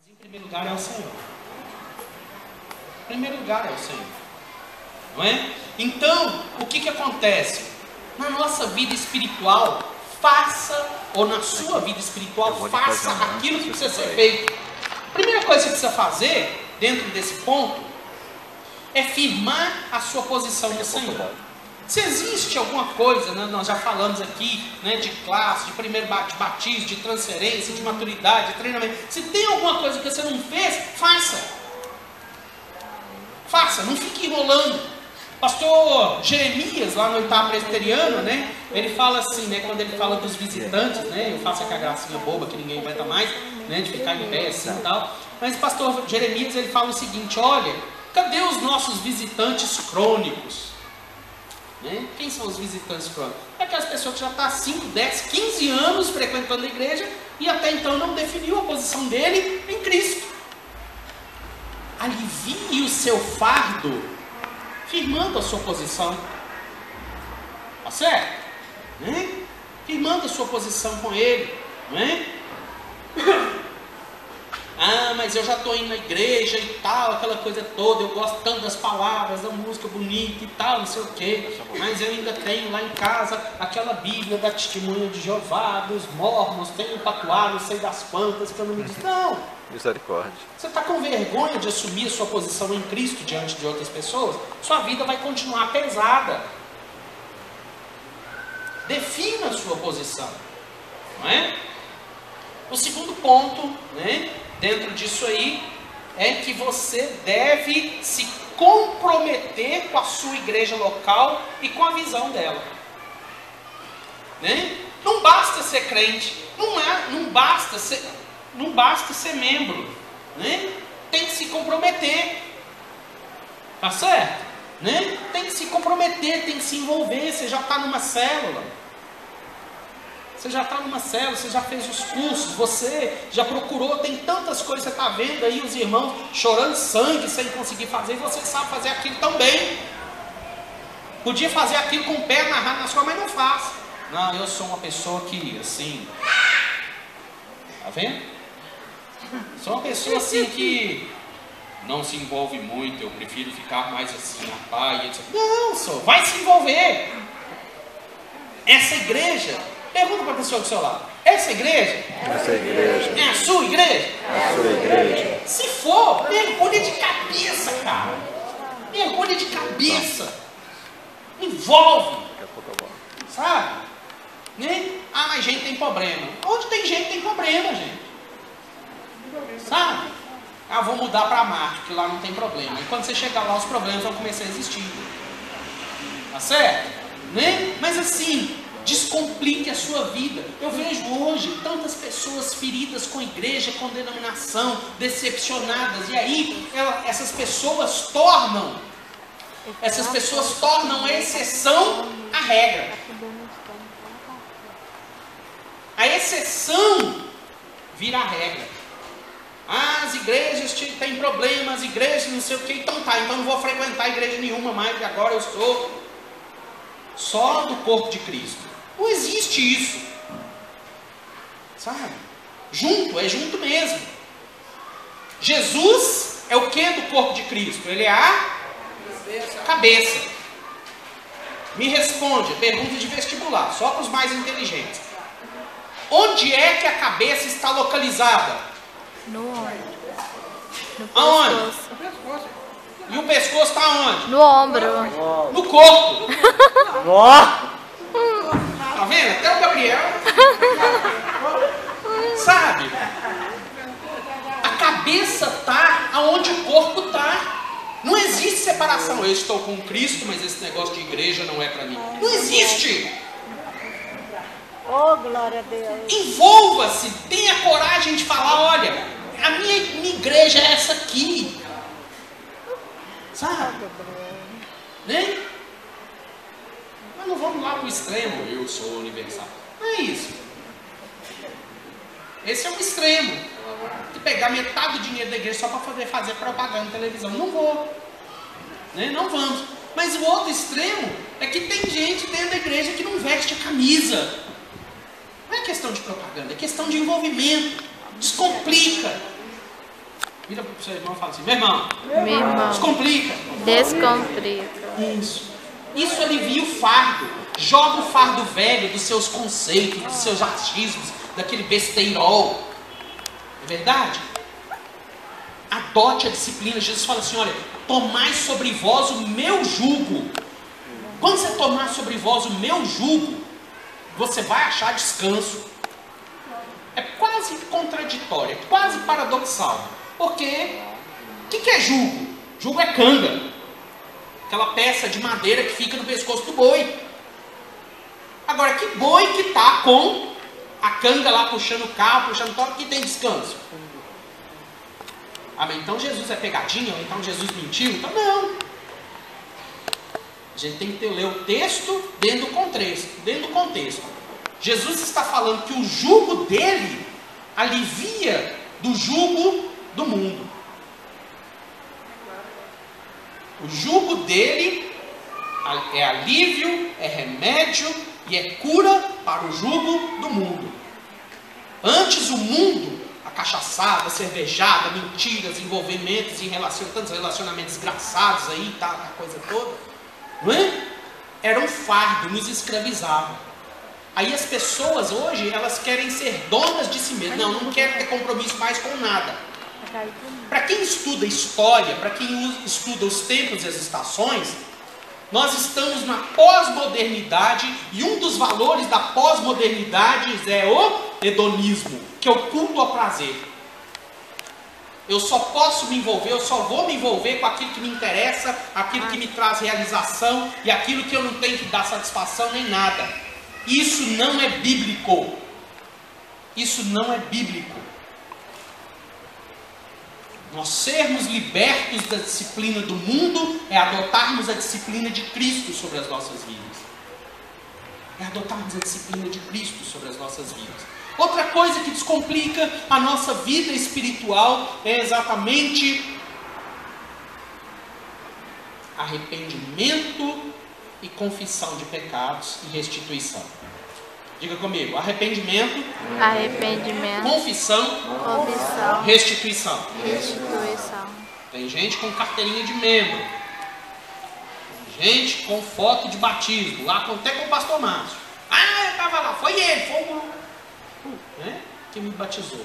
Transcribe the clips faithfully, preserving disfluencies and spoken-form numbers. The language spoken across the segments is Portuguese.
Em primeiro lugar é o Senhor. Em primeiro lugar é o Senhor. Não é? Então, o que que acontece? Na nossa vida espiritual, faça, ou na sua vida espiritual, faça aquilo que precisa ser feito. A primeira coisa que você precisa fazer, dentro desse ponto, é firmar a sua posição no Senhor. Se existe alguma coisa, né, nós já falamos aqui, né, de classe, de primeiro de batismo, de transferência, de maturidade, de treinamento. Se tem alguma coisa que você não fez, faça. Faça, não fique enrolando. Pastor Jeremias, lá no oitavo presbiteriano, né, ele fala assim, né, quando ele fala dos visitantes, né, eu faço aquela gracinha boba que ninguém aguenta mais, né, de ficar em pé assim e tal. Mas o pastor Jeremias, ele fala o seguinte: olha, cadê os nossos visitantes crônicos? Né? Quem são os visitantes crônicos? É aquelas pessoas que já estão há cinco, dez, quinze anos frequentando a igreja e até então não definiu a posição dele em Cristo. Alivie o seu fardo firmando a sua posição. Tá certo? Né? Firmando a sua posição com ele. Né? Ah, mas eu já estou indo na igreja e tal, aquela coisa toda, eu gosto tanto das palavras, da música bonita e tal, não sei o quê, mas eu ainda tenho lá em casa aquela Bíblia da Testemunha de Jeová, dos Mormons, tenho tatuado, não sei das quantas, que eu não me diz. Não! Misericórdia. Você está com vergonha de assumir a sua posição em Cristo diante de outras pessoas? Sua vida vai continuar pesada. Defina a sua posição. Não é? O segundo ponto, né, dentro disso aí, é que você deve se comprometer com a sua igreja local e com a visão dela. Né? Não basta ser crente, não, é, não, basta ser, não basta ser membro, né? Tem que se comprometer. Tá certo? Né? Tem que se comprometer, tem que se envolver. Você já está numa célula. Você já está numa célula, você já fez os cursos, você já procurou, tem tantas coisas, você está vendo aí os irmãos chorando sangue sem conseguir fazer, e você sabe fazer aquilo tão bem. Podia fazer aquilo com o pé amarrado nas coisas, mas não faz. Não, eu sou uma pessoa que, assim, tá vendo? Sou uma pessoa assim que não se envolve muito, eu prefiro ficar mais assim na paz, etcétera. Não, só vai se envolver. Essa igreja, pergunta para a pessoa do seu lado: essa igreja? Essa igreja. É a sua igreja? É a sua igreja. Se for, mergulha de cabeça, cara. Mergulha de cabeça. Envolve. Daqui a pouco eu volto. Sabe? Né? Ah, mas gente tem problema. Onde tem gente tem problema, gente. Sabe? Ah, vou mudar para Marte, que lá não tem problema. E quando você chegar lá, os problemas vão começar a existir. Tá certo? Né? Mas assim, descomplique a sua vida. Eu vejo hoje tantas pessoas feridas com igreja, com denominação, decepcionadas. E aí, ela, essas pessoas tornam, essas pessoas tornam a exceção a regra. A exceção vira a regra. Ah, as igrejas têm problemas, as igrejas não sei o que, então tá, então não vou frequentar igreja nenhuma mais, porque agora eu sou só do corpo de Cristo. Não existe isso. Sabe? Junto, é junto mesmo. Jesus é o que do corpo de Cristo? Ele é a cabeça. Me responde, pergunta de vestibular, só para os mais inteligentes. Onde é que a cabeça está localizada? No ombro. No Aonde? pescoço. E o pescoço está onde? No ombro. No corpo. Ó! Tá vendo? Até o Gabriel. Sabe? A cabeça está aonde o corpo está. Não existe separação. Eu estou com Cristo, mas esse negócio de igreja não é para mim. Não existe. Oh, glória a Deus. Envolva-se. Tenha coragem de falar: olha, a minha, minha igreja é essa aqui. Sabe? Né? Mas não vamos lá para o extremo. Eu sou universal. Não é isso. Esse é um extremo. De pegar metade do dinheiro da igreja só para poder fazer propaganda na televisão. Não vou. Né? Não vamos. Mas o outro extremo é que tem gente dentro da igreja que não veste a camisa. Não é questão de propaganda, é questão de envolvimento. Descomplica. Vira para o seu irmão e fala assim, meu irmão, Meu irmão, descomplica. descomplica. Isso. Isso alivia o fardo. Joga o fardo velho dos seus conceitos, dos seus achismos, daquele besteirol. É verdade? Adote a disciplina. Jesus fala assim, olha, tomai sobre vós o meu jugo. Quando você tomar sobre vós o meu jugo, você vai achar descanso. É quase contraditório, é quase paradoxal. Porque, o que, que é jugo? Jugo é canga. Aquela peça de madeira que fica no pescoço do boi. Agora, que boi que está com a canga lá puxando o carro, puxando o toque, que tem descanso? Ah, mas então Jesus é pegadinha? Ou então Jesus mentiu? Então não. A gente tem que ter, ler o texto dentro do contexto. Dentro do contexto. Jesus está falando que o jugo dele alivia do jugo do mundo. O jugo dele é alívio, é remédio e é cura para o jugo do mundo. Antes o mundo, a cachaçada, a cervejada, mentiras, envolvimentos e relacion, tantos relacionamentos desgraçados aí, tá, a coisa toda, não é? Era um fardo, nos escravizava. Aí as pessoas hoje, elas querem ser donas de si mesmas. Não, não quero ter compromisso mais com nada. Para quem estuda história, para quem estuda os tempos e as estações, nós estamos na pós-modernidade e um dos valores da pós-modernidade é o hedonismo, que é o culto ao prazer. Eu só posso me envolver, eu só vou me envolver com aquilo que me interessa, aquilo que me traz realização e aquilo que eu não tenho que dar satisfação nem nada. Isso não é bíblico. Isso não é bíblico. Nós sermos libertos da disciplina do mundo é adotarmos a disciplina de Cristo sobre as nossas vidas. É adotarmos a disciplina de Cristo sobre as nossas vidas. Outra coisa que descomplica a nossa vida espiritual é exatamente arrependimento e confissão de pecados e restituição. Diga comigo, arrependimento, Arrependimento. confissão, Confissão. restituição. Restituição. Tem gente com carteirinha de membro, tem gente com foto de batismo, lá até com o pastor Márcio. Ah, eu estava lá, foi ele, foi o né, que me batizou.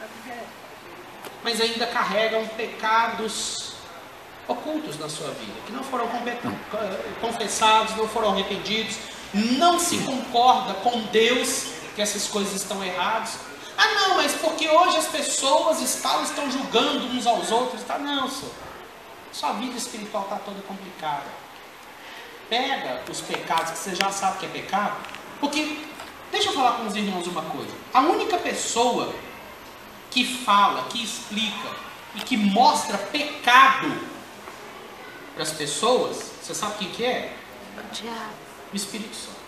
Mas ainda carregam pecados ocultos na sua vida, que não foram confessados, não foram arrependidos. Não se concorda com Deus que essas coisas estão erradas. Ah não, mas porque hoje as pessoas estão, estão julgando uns aos outros. Tá? Não, senhor. Sua vida espiritual está toda complicada. Pega os pecados que você já sabe que é pecado. Porque, deixa eu falar com os irmãos uma coisa. A única pessoa que fala, que explica e que mostra pecado para as pessoas, você sabe quem que é? O diabo. O Espírito Santo.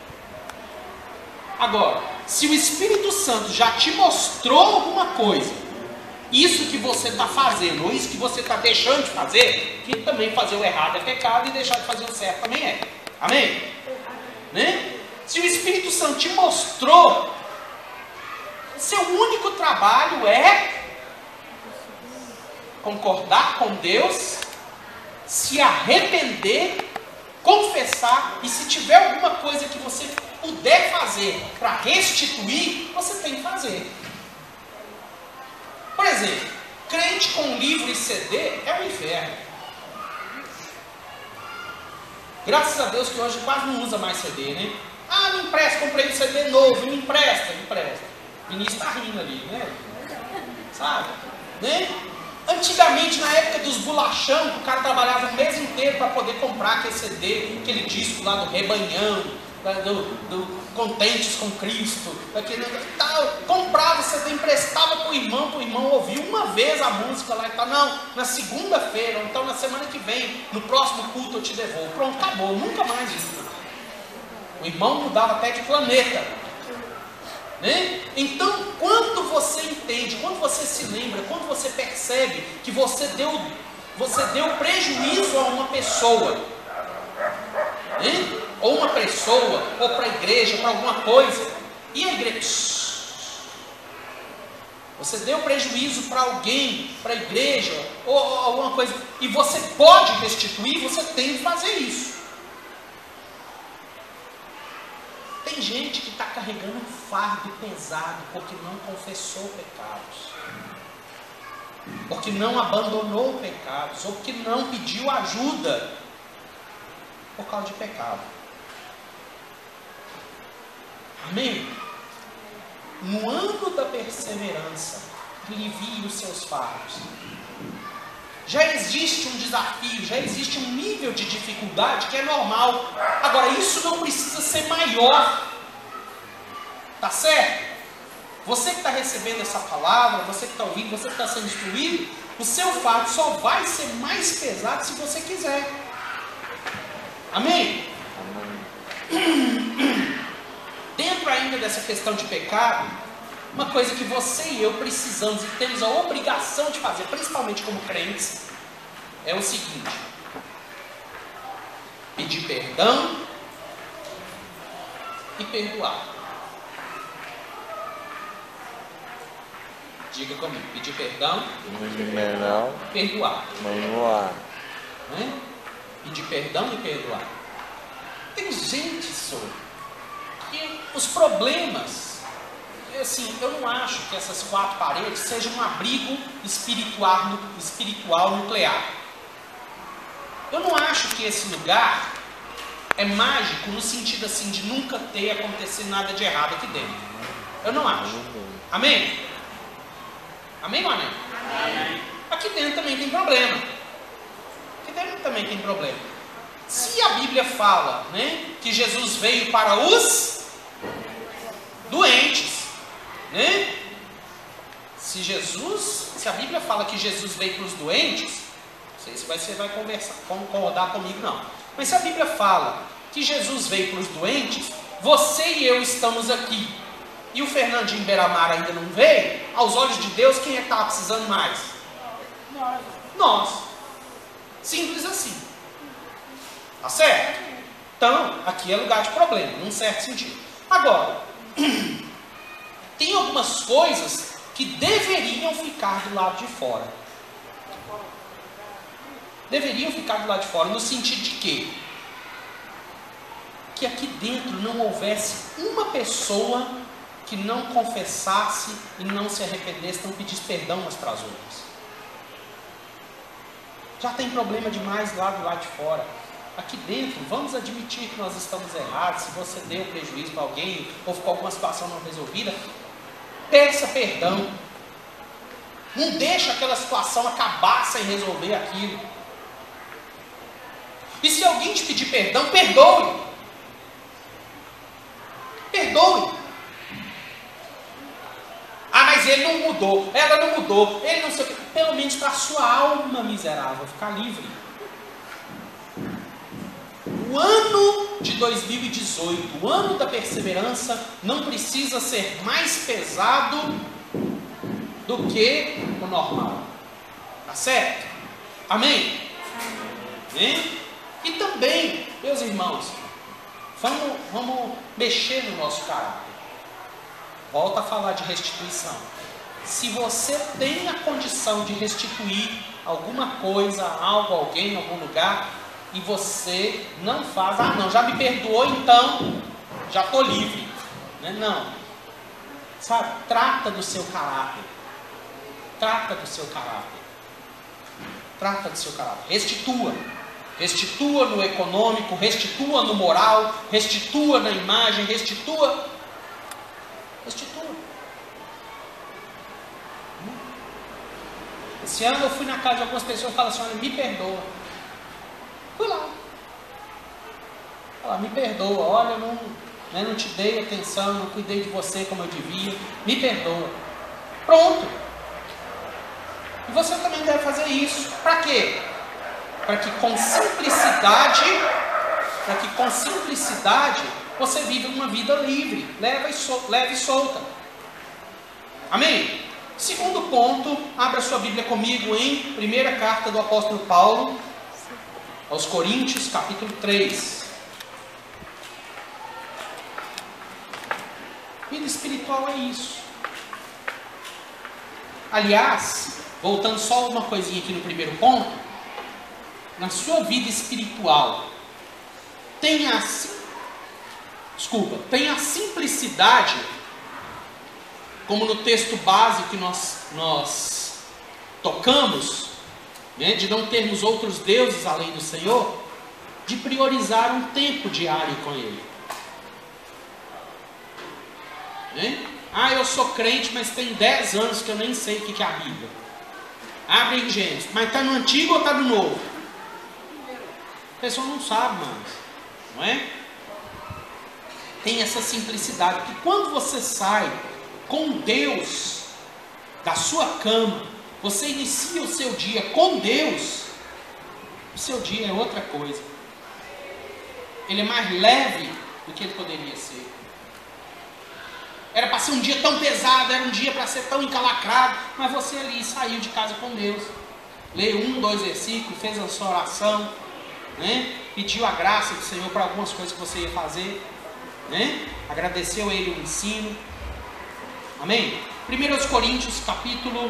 Agora, se o Espírito Santo já te mostrou alguma coisa, isso que você está fazendo, ou isso que você está deixando de fazer, que também fazer o errado é pecado e deixar de fazer o certo também é. Amém? Né? Se o Espírito Santo te mostrou, seu único trabalho é concordar com Deus, se arrepender, confessar, e se tiver alguma coisa que você puder fazer para restituir, você tem que fazer. Por exemplo, crente com livro e C D é um inferno. Graças a Deus que hoje quase não usa mais C D, né? Ah, me empresta, comprei um C D novo, me empresta, me empresta. O Vinícius está rindo ali, né? Sabe? Né? Antigamente, na época dos bolachão, o cara trabalhava o mês inteiro para poder comprar aquele C D, aquele disco lá do Rebanhão, do, do Contentes com Cristo, aquele tal, comprava o C D, emprestava para o irmão, para o irmão ouvir uma vez a música lá e tal. Não, na segunda-feira, ou então na semana que vem, no próximo culto eu te devolvo. Pronto, acabou, nunca mais isso. O irmão mudava até de planeta. Né? Então, quando você entende, quando você se lembra, quando você percebe que você deu, você deu prejuízo a uma pessoa, né? Ou uma pessoa, ou para a igreja, para alguma coisa, e a igreja, Você deu prejuízo para alguém, para a igreja, ou, ou alguma coisa, e você pode restituir, você tem que fazer isso. Tem gente que está carregando um fardo pesado porque não confessou pecados, porque não abandonou pecados, ou porque não pediu ajuda por causa de pecado. Amém? No ano da perseverança, alivie os seus fardos. Já existe um desafio, já existe um nível de dificuldade que é normal. Agora, isso não precisa ser maior. Tá certo? Você que está recebendo essa palavra, você que está ouvindo, você que está sendo instruído, o seu fardo só vai ser mais pesado se você quiser. Amém? Dentro ainda dessa questão de pecado, uma coisa que você e eu precisamos e temos a obrigação de fazer, principalmente como crentes, é o seguinte: pedir perdão e perdoar. Diga comigo: pedir perdão, Não. perdoar. Perdoar. Né? Pedir perdão e perdoar. Tem gente, senhor, que os problemas, assim, eu não acho que essas quatro paredes sejam um abrigo espiritual, espiritual nuclear. Eu não acho que esse lugar é mágico no sentido assim de nunca ter acontecido nada de errado aqui dentro. Eu não acho. Amém? Amém ou amém? Amém. Aqui dentro também tem problema. Aqui dentro também tem problema. Se a Bíblia fala, né, que Jesus veio para os doentes, né? Se Jesus, se a Bíblia fala que Jesus veio para os doentes, não sei se você vai conversar, concordar comigo não. Mas se a Bíblia fala que Jesus veio para os doentes, você e eu estamos aqui, e o Fernandinho Beiramar ainda não veio, aos olhos de Deus, quem é que está precisando mais? Nós. Nós. Simples assim. Tá certo? Então, aqui é lugar de problema, num certo sentido. Agora, tem algumas coisas que deveriam ficar do lado de fora. Deveriam ficar do lado de fora, no sentido de quê? Que aqui dentro não houvesse uma pessoa que não confessasse e não se arrependesse, não pedisse perdão umas para as outras. Já tem problema demais lá do lado de fora. Aqui dentro, vamos admitir que nós estamos errados. Se você deu prejuízo para alguém, ou ficou alguma situação não resolvida, peça perdão. Não deixa aquela situação acabar sem resolver aquilo. E se alguém te pedir perdão, perdoe. Perdoe. Ah, mas ele não mudou, ela não mudou, ele não sei o que. Pelo menos para a sua alma miserável ficar livre. O ano de dois mil e dezoito, o ano da perseverança, não precisa ser mais pesado do que o normal. Tá certo? Amém? Amém? E também, meus irmãos, vamos, vamos mexer no nosso caráter. Volta a falar de restituição. Se você tem a condição de restituir alguma coisa, algo, alguém, algum lugar, e você não faz, ah não, já me perdoou, então já estou livre. Né? Não. Sabe, trata do seu caráter. Trata do seu caráter. Trata do seu caráter. Restitua. Restitua no econômico, restitua no moral, restitua na imagem, restitua. Restitua. Esse ano eu fui na casa de algumas pessoas e falaram assim, olha, me perdoa. Fui lá. Fala, me perdoa, olha, eu não, né, não te dei atenção, não cuidei de você como eu devia. Me perdoa. Pronto. E você também deve fazer isso. Para quê? Para que com simplicidade, para que com simplicidade você viva uma vida livre, leve e, sol, leve e solta. Amém? Segundo ponto, abra sua Bíblia comigo em primeira carta do apóstolo Paulo aos Coríntios, capítulo três. Vida espiritual é isso. Aliás, voltando só uma coisinha aqui no primeiro ponto, na sua vida espiritual, tenha a, desculpa, tenha a simplicidade, como no texto base que nós, nós tocamos, né, de não termos outros deuses além do Senhor, de priorizar um tempo diário com Ele. Né? Ah, eu sou crente, mas tem dez anos que eu nem sei o que é a Bíblia. Abre em Gênesis, mas está no Antigo ou está no Novo? A pessoa não sabe mais, não é? Tem essa simplicidade, que quando você sai com Deus da sua cama, você inicia o seu dia com Deus, o seu dia é outra coisa. Ele é mais leve do que ele poderia ser. Era para ser um dia tão pesado, era um dia para ser tão encalacrado, mas você ali saiu de casa com Deus. Leu um, dois versículos, fez a sua oração, né? Pediu a graça do Senhor para algumas coisas que você ia fazer, né? Agradeceu a Ele o ensino. Amém? primeira Coríntios, capítulo...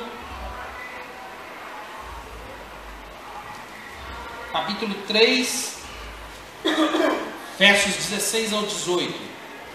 Capítulo três, versos dezesseis ao dezoito.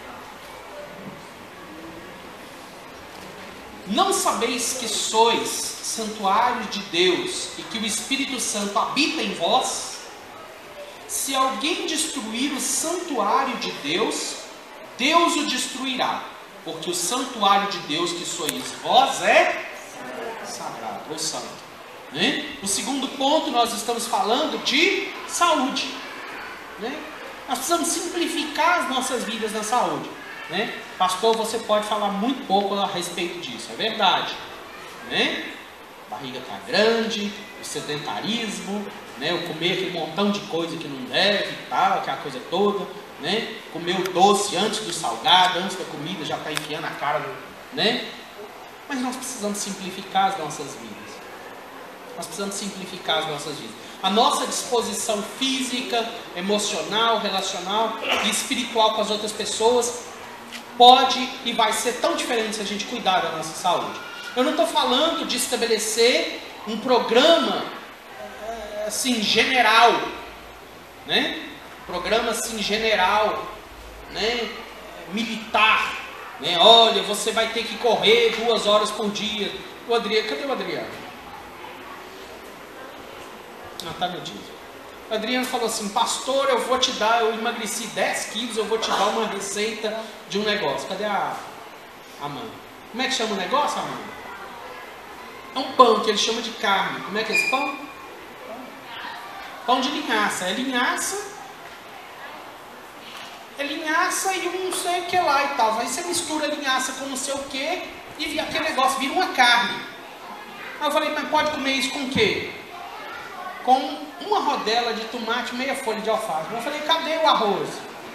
Não sabeis que sois santuário de Deus e que o Espírito Santo habita em vós? Se alguém destruir o santuário de Deus, Deus o destruirá, porque o santuário de Deus que sois vós é sagrado ou santo. Né? O segundo ponto, nós estamos falando de saúde. Né? Nós precisamos simplificar as nossas vidas na saúde. Né? Pastor, você pode falar muito pouco a respeito disso, é verdade. Né? A barriga está grande, o sedentarismo, né? O comer aquele montão de coisa que não deve, tal, aquela coisa toda. Né? Comer o doce antes do salgado, antes da comida, já está enfiando a cara. No, né? Mas nós precisamos simplificar as nossas vidas. Nós precisamos simplificar as nossas vidas. A nossa disposição física, emocional, relacional e espiritual com as outras pessoas pode e vai ser tão diferente se a gente cuidar da nossa saúde. Eu não estou falando de estabelecer um programa assim general, né? Programa assim general, né? Militar, né? Olha, você vai ter que correr duas horas por dia. O Adriano, cadê o Adriano? Ah, tá no dia. O Adriano falou assim: pastor, eu vou te dar, eu emagreci dez quilos, eu vou te dar uma receita de um negócio. Cadê a Amanda? Como é que chama o negócio, Amanda? É um pão que ele chama de carne. Como é que é esse pão? Pão de linhaça. É linhaça, é linhaça e um não sei o que lá e tal. Aí você mistura a linhaça com não sei o que e aquele negócio vira uma carne. Aí eu falei: mas pode comer isso com o quê? Com uma rodela de tomate, meia folha de alface. Eu falei: cadê o arroz?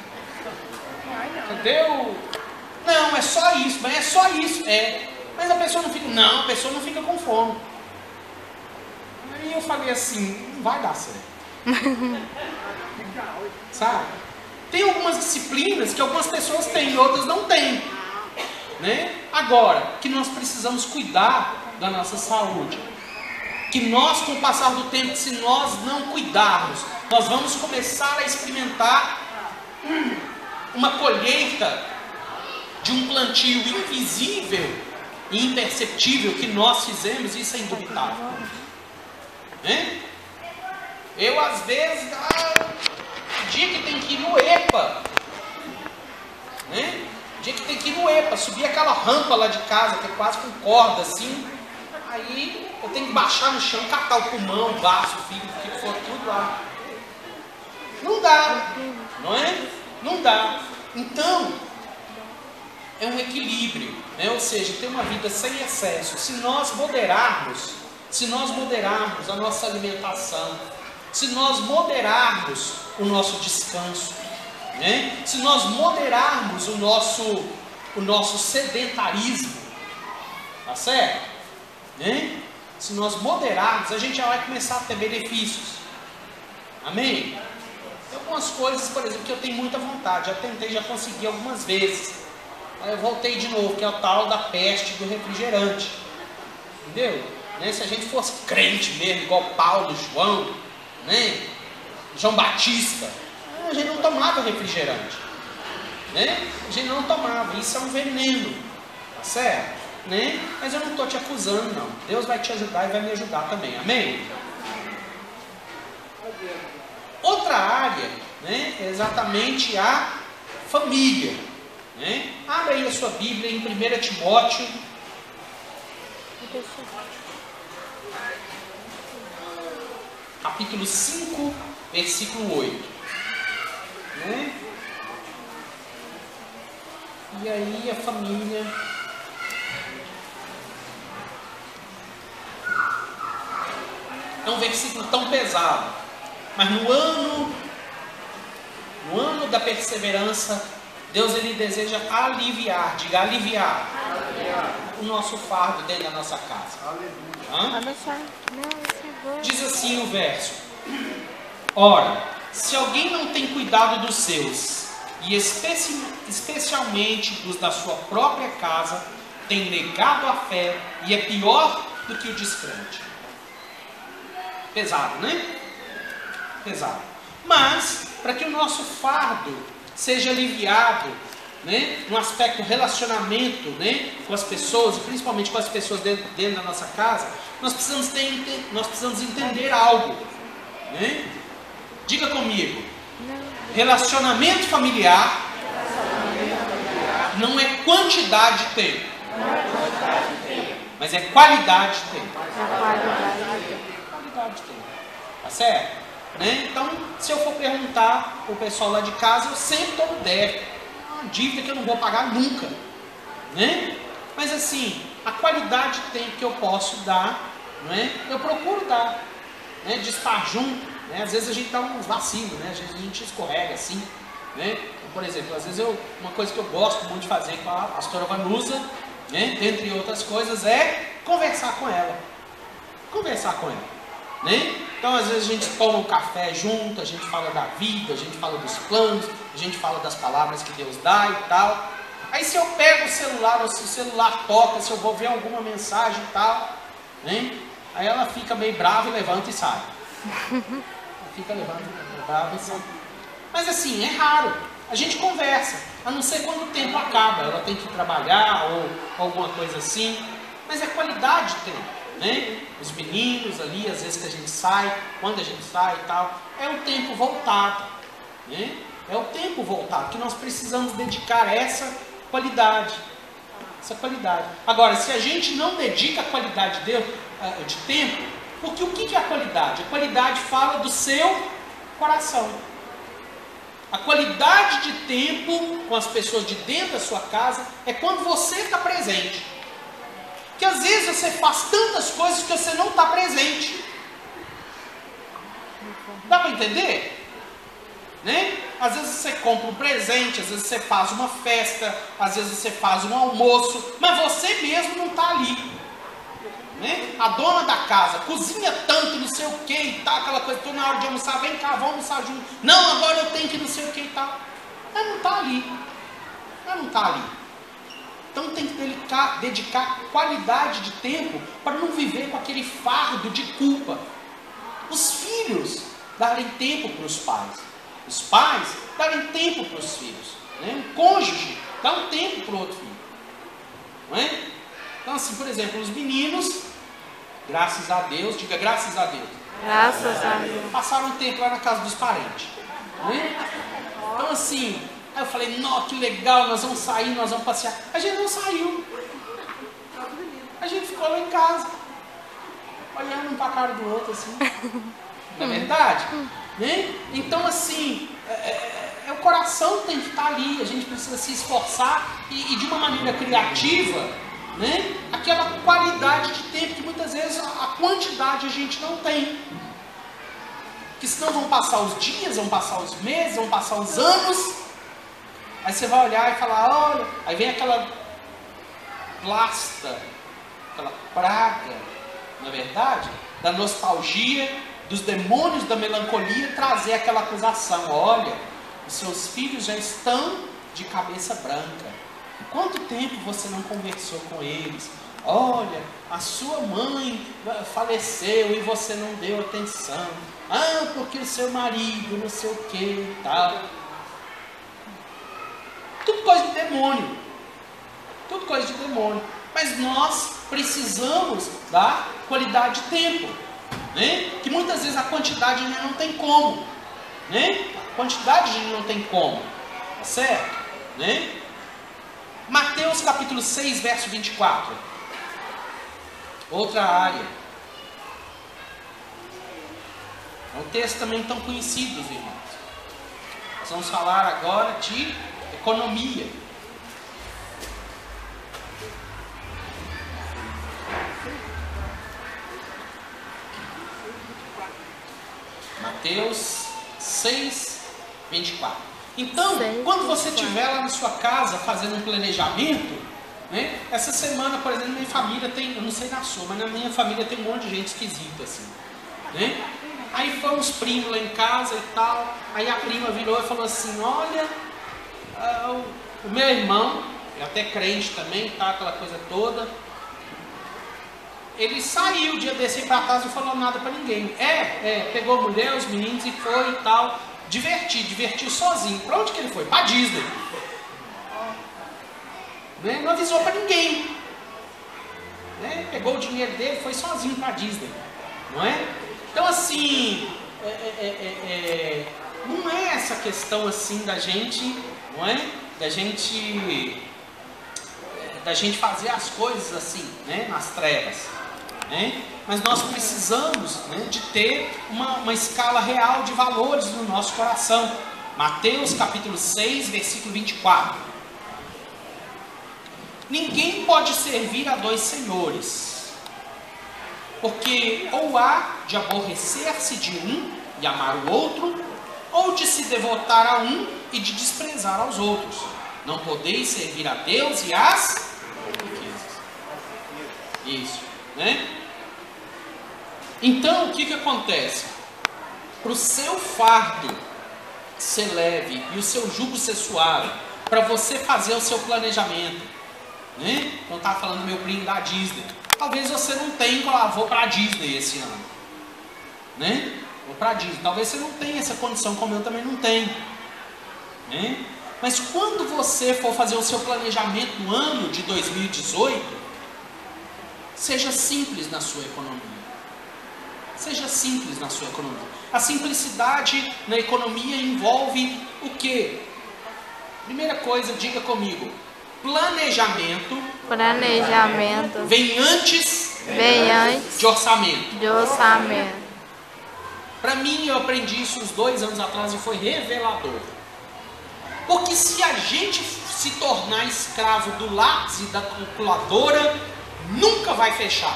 Cadê o... Não, é só isso, mas é só isso. É. Mas a pessoa não fica... Não, a pessoa não fica com fome. Aí eu falei assim: não vai dar certo. Sabe? Tem algumas disciplinas que algumas pessoas têm e outras não têm. Né? Agora, que nós precisamos cuidar da nossa saúde. Que nós, com o passar do tempo, se nós não cuidarmos, nós vamos começar a experimentar hum, uma colheita de um plantio invisível e imperceptível que nós fizemos. Isso é indubitável. Né? Eu, às vezes, ah, dia que tem que ir no EPA, né? Dia que tem que ir no EPA, subir aquela rampa lá de casa, que é quase com corda assim. Aí eu tenho que baixar no chão, catar o pulmão, o baço, o fígado, o que for, tudo lá. Não dá, não é? Não dá. Então, é um equilíbrio, né? Ou seja, ter uma vida sem excesso. Se nós moderarmos, se nós moderarmos a nossa alimentação, se nós moderarmos o nosso descanso, né? Se nós moderarmos o nosso, o nosso sedentarismo, tá certo? Né? Se nós moderarmos, a gente já vai começar a ter benefícios. Amém? Tem algumas coisas, por exemplo, que eu tenho muita vontade. Já tentei, já consegui algumas vezes. Aí eu voltei de novo, que é o tal da peste do refrigerante. Entendeu? Né? Se a gente fosse crente mesmo, igual Paulo, João, né? João Batista, a gente não tomava refrigerante. Né? A gente não tomava. Isso é um veneno. Tá certo? Né? Mas eu não estou te acusando, não. Deus vai te ajudar e vai me ajudar também. Amém? Outra área, né, é exatamente a família. Né? Abra aí a sua Bíblia em primeiro Timóteo. Capítulo cinco, versículo oito. Né? E aí a família... É um versículo tão pesado, mas no ano, no ano da perseverança, Deus ele deseja aliviar, diga aliviar, aliviar. O nosso fardo dentro da nossa casa. Hã? Diz assim o verso: ora, se alguém não tem cuidado dos seus, e especi especialmente dos da sua própria casa, tem negado a fé e é pior do que o descrente. Pesado, né? Pesado. Mas, para que o nosso fardo seja aliviado, né, no aspecto relacionamento, né, com as pessoas, principalmente com as pessoas dentro, dentro da nossa casa, nós precisamos, ter, nós precisamos entender algo. Né? Diga comigo. Relacionamento familiar não é quantidade de tempo, mas é qualidade de tempo. Qualidade de tempo. Tá certo? Né? Então, se eu for perguntar o pessoal lá de casa, eu sempre estou no débito. Uma dívida que eu não vou pagar nunca. Né? Mas assim, a qualidade de tempo que eu posso dar, né, eu procuro dar. Né, de estar junto. Né? Às vezes a gente dá uns vacilos, né? Às vezes a gente escorrega assim. Né? Então, por exemplo, às vezes eu, uma coisa que eu gosto muito de fazer com a pastora Vanusa, né, dentre outras coisas, é conversar com ela. Conversar com ela. Né? Então às vezes a gente toma um café junto, a gente fala da vida, a gente fala dos planos, a gente fala das palavras que Deus dá e tal. Aí se eu pego o celular, ou se o celular toca, se eu vou ver alguma mensagem e tal, né? Aí ela fica meio brava e levanta e sai. Ela fica levanta, brava e sai. Mas assim, é raro. A gente conversa, a não ser quando o tempo acaba, ela tem que trabalhar ou alguma coisa assim. Mas é qualidade de tempo. Né? Os meninos ali, às vezes que a gente sai, quando a gente sai e tal, é o tempo voltado, né? É o tempo voltado que nós precisamos dedicar a essa qualidade, essa qualidade. Agora, se a gente não dedica a qualidade de, de tempo, porque o que é a qualidade? A qualidade fala do seu coração. A qualidade de tempo com as pessoas de dentro da sua casa é quando você está presente. Que às vezes você faz tantas coisas que você não está presente. Dá para entender? Né? Às vezes você compra um presente, às vezes você faz uma festa, às vezes você faz um almoço, mas você mesmo não está ali. Né? A dona da casa cozinha tanto, não sei o que e tal, aquela coisa, estou na hora de almoçar, vem cá, vamos almoçar junto. Não, agora eu tenho que não sei o que e tal. Ela não está ali. Ela não está ali. Então tem que dedicar, dedicar qualidade de tempo para não viver com aquele fardo de culpa. Os filhos darem tempo para os pais. Os pais darem tempo para os filhos. Né? O cônjuge dá um tempo para o outro filho. Não é? Então assim, por exemplo, os meninos, graças a Deus, diga graças a Deus. Graças a Deus. Passaram um tempo lá na casa dos parentes. Não é? Então assim... Aí eu falei, nossa, que legal, nós vamos sair, nós vamos passear. A gente não saiu. A gente ficou lá em casa, olhando um para a cara do outro, assim. Não é verdade? Né? Então, assim, é, é, é, o coração tem que estar ali, a gente precisa se esforçar e, e de uma maneira criativa, né? Aquela qualidade de tempo que muitas vezes a, a quantidade a gente não tem. Porque senão vão passar os dias, vão passar os meses, vão passar os anos. Aí você vai olhar e falar, olha, aí vem aquela plasta, aquela praga, na verdade, da nostalgia, dos demônios da melancolia, trazer aquela acusação. Olha, os seus filhos já estão de cabeça branca. Quanto tempo você não conversou com eles? Olha, a sua mãe faleceu e você não deu atenção. Ah, porque o seu marido, não sei o que e tal. Tudo coisa de demônio. Tudo coisa de demônio. Mas nós precisamos dar qualidade de tempo, né? Que muitas vezes a quantidade a gente não tem como, né? A quantidade a gente não tem como, tá certo? Né? Mateus capítulo seis, verso vinte e quatro. Outra área. É um texto também tão conhecido, irmãos. Nós vamos falar agora de economia. Mateus seis, vinte e quatro. Então, seis, quando você vinte e quatro. estiver lá na sua casa fazendo um planejamento, né? Essa semana, por exemplo, minha família tem, eu não sei na sua, mas na minha família tem um monte de gente esquisita assim, né? Aí foram uns primos lá em casa e tal. Aí a prima virou e falou assim: olha, ah, o, o meu irmão, é até crente também, tá, aquela coisa toda. Ele saiu o dia desse para casa e não falou nada para ninguém. É, é, pegou a mulher, os meninos e foi e tal. Divertir, divertiu sozinho. Para onde que ele foi? Para Disney. Né? Não avisou para ninguém. Né? Pegou o dinheiro dele e foi sozinho para Disney. Não é? Então assim, é, é, é, é, não é essa questão assim da gente, não é? Da gente, da gente fazer as coisas assim, né? Nas trevas. Né? Mas nós precisamos, né, de ter uma, uma escala real de valores no nosso coração. Mateus capítulo seis, versículo vinte e quatro. Ninguém pode servir a dois senhores, porque ou há de aborrecer-se de um e amar o outro, ou de se devotar a um e de desprezar aos outros. Não podeis servir a Deus e às riquezas. Isso, né? Então, o que que acontece? Para o seu fardo ser leve e o seu jugo ser suave, para você fazer o seu planejamento, né? Então, estava falando do meu primo da Disney. Talvez você não tenha, ah, vou para a Disney esse ano, né? Vou para a Disney. Talvez você não tenha essa condição, como eu também não tenho, né? Mas quando você for fazer o seu planejamento no ano de dois mil e dezoito, seja simples na sua economia. Seja simples na sua economia. A simplicidade na economia envolve o quê? Primeira coisa, diga comigo. Planejamento. Planejamento. Vem antes. Vem antes. De orçamento. De orçamento. Para mim, eu aprendi isso uns dois anos atrás e foi revelador. Porque se a gente se tornar escravo do lápis e da calculadora, nunca vai fechar.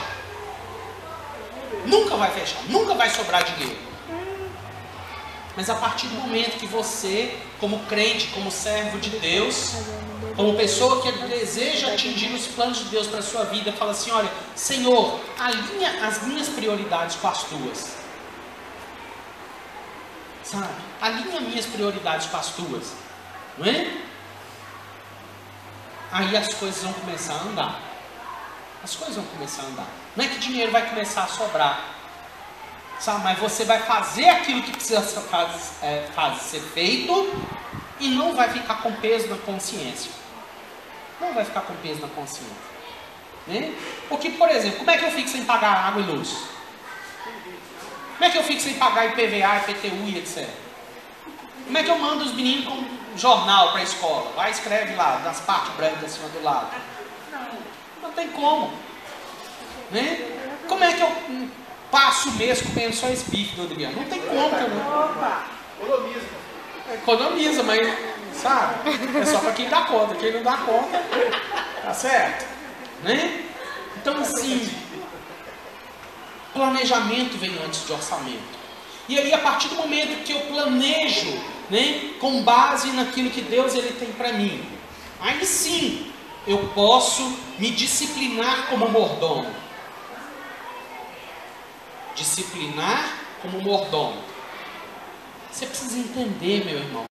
Nunca vai fechar, nunca vai sobrar dinheiro. Mas a partir do momento que você, como crente, como servo de Deus, como pessoa que deseja atingir os planos de Deus para a sua vida, fala assim: olha, Senhor, alinha as minhas prioridades com as tuas. Sabe? Alinha as minhas prioridades com as tuas. Não é? Aí as coisas vão começar a andar. As coisas vão começar a andar. Não é que dinheiro vai começar a sobrar, sabe? Mas você vai fazer aquilo que precisa fazer, é, fazer, ser feito, e não vai ficar com peso na consciência. Não vai ficar com peso na consciência, né? Porque, por exemplo, como é que eu fico sem pagar água e luz? Como é que eu fico sem pagar I P V A, I P T U e etcétera? Como é que eu mando os meninos com um jornal para a escola? Vai, escreve lá, das partes brancas acima do lado. Não tem como, né? Como é que eu passo o mês comendo só esse bife do Adriano? Não tem como, que eu não. Opa, economiza. Economiza, mas, sabe? É só para quem dá conta. Quem não dá conta, tá certo? Né? Então, assim, planejamento vem antes de orçamento. E aí, a partir do momento que eu planejo, né, com base naquilo que Deus ele tem para mim, aí sim eu posso me disciplinar como mordomo. Disciplinar como mordomo. Você precisa entender, meu irmão.